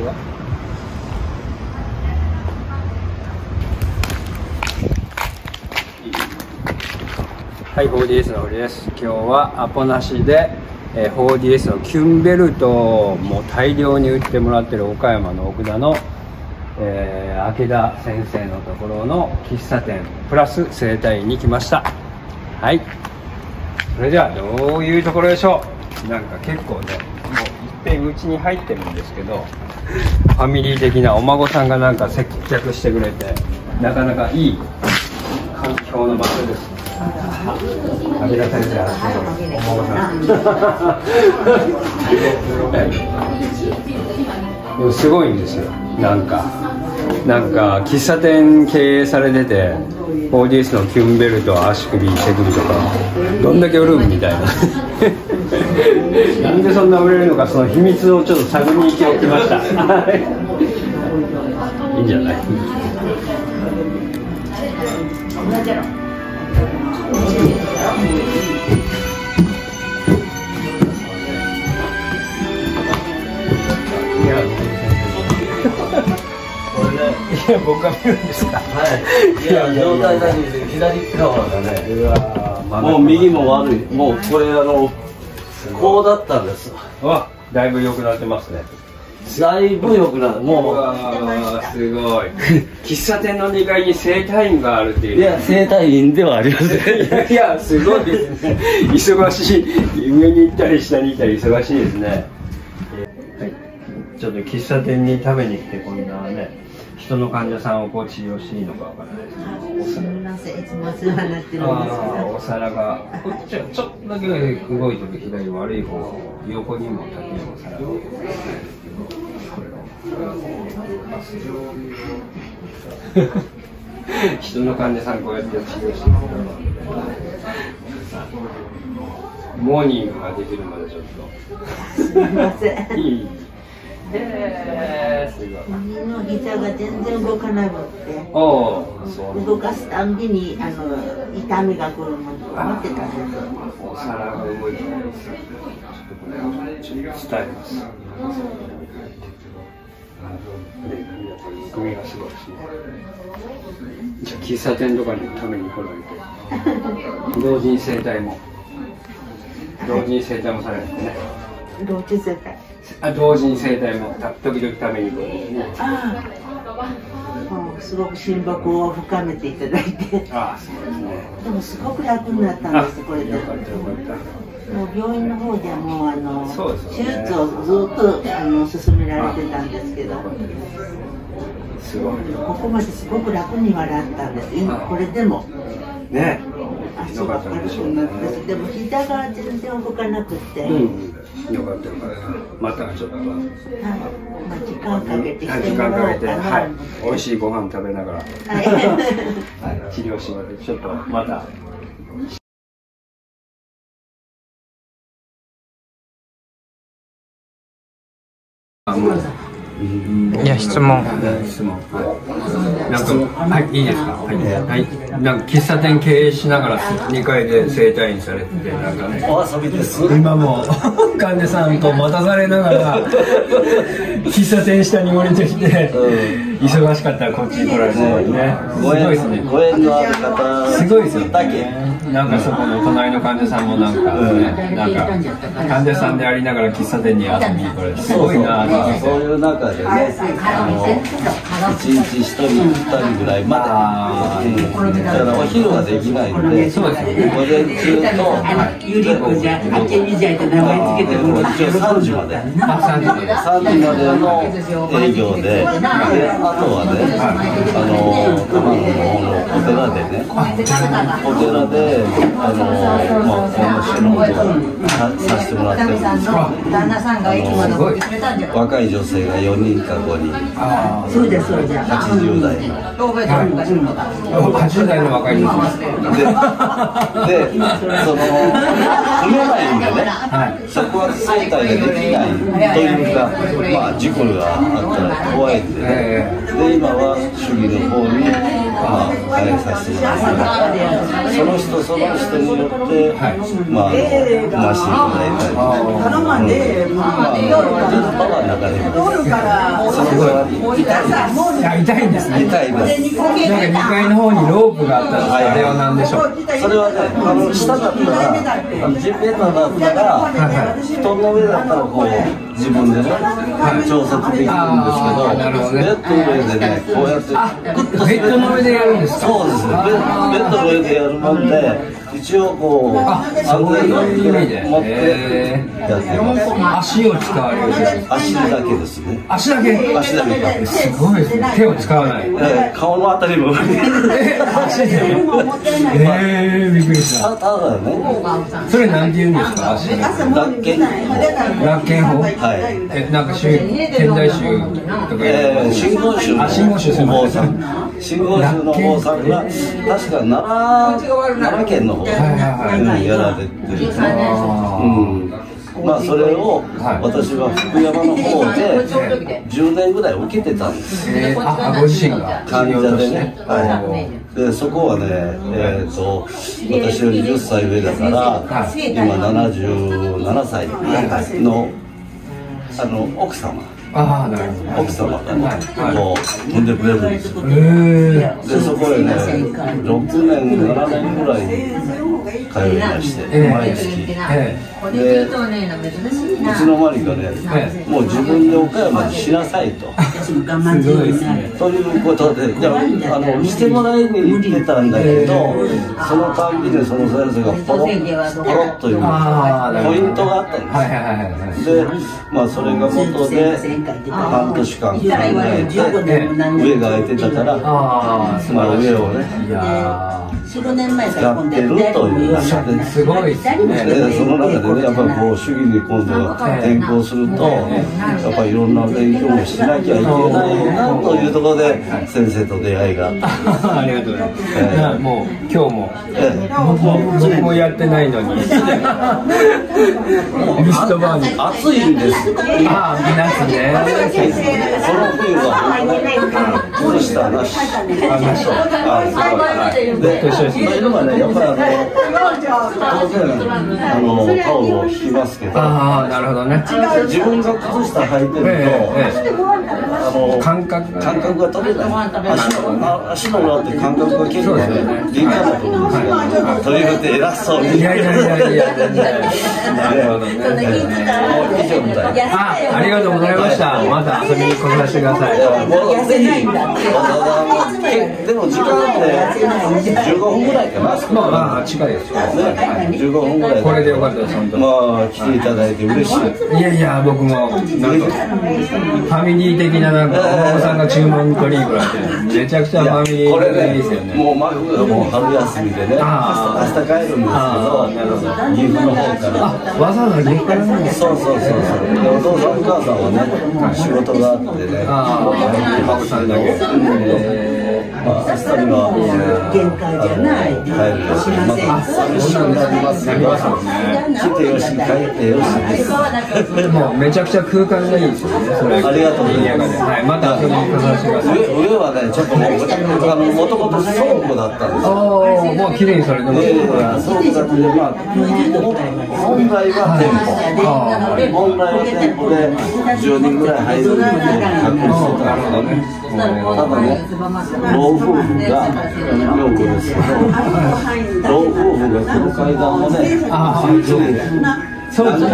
は。はい、4DS の堀です。今日はアポなしで、4DS のキュンベルトをもう大量に売ってもらってる岡山の奥田の、明田先生のところの喫茶店プラス整体院に来ました。はい、それではどういうところでしょう。なんか結構ね、もういっぺんうちに入ってるんですけど、ファミリー的なお孫さんがなんか接客してくれて、なかなかいい環境の場所です。武田先生、お孫さんでもすごいんですよ。なんか喫茶店経営されてて、4DS のキュンベルト、足首、手首とかどんだけ売るみたいななんでそんな売れるのか、その秘密をちょっと探りに来ましたいいんじゃない。いや、僕が見るんですか。 はい。いや、状態だけで左側がね。うわ、もう右も悪い。もうこれこうだったんです。 わ、だいぶ良くなってますね。 だいぶ良くなる。もう。 うわ、すごい。喫茶店の2階に整体院があるっていう。 いや、整体院ではありません。 いや、すごいですね。忙しい。上に行ったり下に行ったり忙しいですね。はい。ちょっと喫茶店に食べに来て、こんなね。人の患者さんをこう治療していいのかわからないですけど、 すみません、いつもお世話になってるんですけど、 お皿がこっちはちょっとだけ動いてる、左悪い方、横にも縦にも皿が人の患者さんこうやって治療していく。モーニングができるまでちょっとすみません。 いい。すごい。 右の膝が全然動かなくって、動かすたんびに痛みが来るのと思ってたんです。 お皿が動いてないです。ちょっとこれを伝えます。組がすごいですね。じゃあ喫茶店とかに食べに来られて、同時に整体もされるんですね。 同時整体。 同時に整体も時々食べに来るんですね。 すごく心拍を深めていただいて。 ああ、そうですね。 でもすごく楽になったんです。これで。 よかったよかった。 もう病院の方でも手ね、 術をずっと勧められてたんですけど。 すごい。 ここまですごく楽に笑ったんです。これでも。 ね。 足が軽くなって、でも膝が全然動かなくて。 よかったよかった。またちょっと。はい。 時間かけて。 時間かけて、はい。美味しいご飯食べながら。はい。治療します。ちょっとまた。 いや、質問。 なんか、はい、いいですか。はい。なんか喫茶店経営しながら2階で整体院されてて、なんかね。 お遊びです。 今も患者さんと待たされながら喫茶店下に降りてきて、忙しかったらこっちに来られてね。すごいですね。 ご縁のある方。 すごいですよね。なんかそこの隣の患者さんもなんかね、なんか患者さんでありながら喫茶店に遊びに来られて、すごいなぁ。 そういう中でね、1日1人2人ぐらいまで、だからお昼はできないので、 そうですよね。 午前中とゆり子じゃ、あけみじゃいと名前つけてるのが一応3時まで、3時までの営業で、あとはね、玉野の方のお寺でね、お寺で、この仕事をさせてもらってるんですけど、若い女性が4人か5人、 そうですそうです。 80代の。 80代の若い女性で、住めないんでね、そこは整体ができないというか、まあ事故があったら怖いんでね、で今は主義の方に変えさせてもらって、その人その人によって、まあ回していただいたり、ずっとはなかなか。 その代わり痛いです。 いや、痛いんですね。 痛いです。 なんか2階の方にロープがあったんです。あれは何でしょう。 それはね、下だったら、ジッペーターだったら、布団の上だったらこう自分でね、調節できるんですけど、ベッドの上でね、こうやってグッとベッドの上でやるんですか。 そうですね。ベッドの上でやるもんで。一応こう安全の意味で持ってやってます。 足を使われる。 足だけですね。 足だけ。 足だけ。 すごいですね。手を使わない。 顔のあたりも。 足で。びっくりした。 ただね。 それなんて言うんですか。足。 楽見法。はい。なんか現代宗とか。 真言宗のお坊さん。真言宗のお坊さんが確か奈良県の方やられてる。まあそれを私は福山の方で10年ぐらい受けてたんです。 ご自身が患者でね。でそこはね、私より10歳上だから今77歳の奥様。奥様がね、こう飛んでくれるんですよ。でそこへね、6年7年ぐらい通いまして、毎月。で、いつの間にかね、もう自分で岡山にしなさいと。ということで、してもらいに行ってたんだけど、そのたんびにその先生がポロッというポイントがあったんです。で、まあそれが元で。半年間考えて上が空いてたから上をねやってるという中ですごいですね。 その中でねやっぱりこう主義に今度は転校するとやっぱりいろんな勉強もしなきゃいけないなというところで先生と出会いがあったありがとうございます。もう今日も僕もやってないのにリストバーに暑いんです。 夏ね。 その冬は崩したなし。で、そういうのはね、やっぱり当然タオルを引きますけど、 なるほどね。 自分が靴下履いてると感覚が取れない。足の裏って感覚が結構敏感だと思うんですよ。ということで偉そうに。 いや。なるほどね。 以上みたいな。 ありがとうございました。また遊びに来させてください。 でも時間って15分ぐらいかな。 まあ近いですよ。 15分ぐらい。 これでよかったです。 まあ来ていただいて嬉しい。 いや僕もなんかファミリー的ななんかお孫さんが注文取りに来られてめちゃくちゃファミリー的ですよね。 もうマグがもう春休みでね。明日帰るんですけど、岐阜の方から。 わざわざ岐阜からね。 そう。お父さんお母さんはね仕事があってね。 奥さんだけ。 明日には帰るよし、また寂しくなりますけど、来てよし、帰ってよしです。 もうめちゃくちゃ空間がいいですよね。 ありがとうございます。 はい、また遊びに来させてください。 上はね、ちょっともともと倉庫だったんですよ。 もう綺麗にされてます。 倉庫だってまあ本来は店舗で10人ぐらい入るように確認してたんですけど、ただね、老夫婦が女房ですけど、老夫婦がこの階段もね、そうです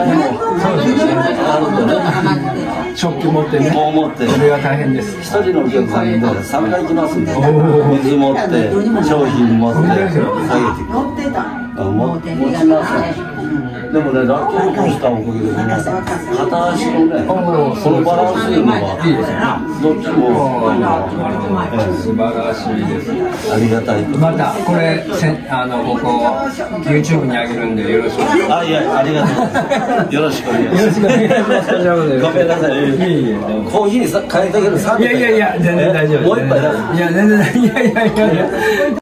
ね。食器持ってね。それが大変です。一人のお客さんで3回来ますんで、水持って、商品持って、下げて持ちます。でもね、ラッキーコースターをかけてね、片足のね、このバランスいうのがいいですね。どっちも素晴らしいです。 ありがたい。 またこれ僕YouTube に上げるんでよろしく。 いやありがとう。よろしくお願いします。 よろしくお願いします。 ごめんなさい。コーヒー変えたけど3杯。 いや全然大丈夫。 もう一杯だ。 いや全然いや。